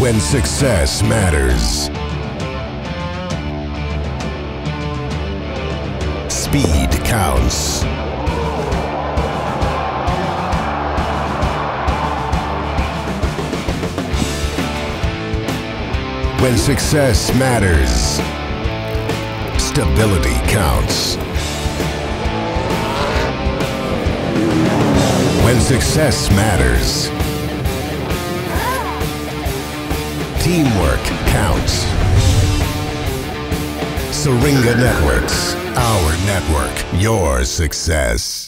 when success matters. Speed counts. When success matters, stability counts. When success matters, teamwork counts. Syringa Networks, our network, your success.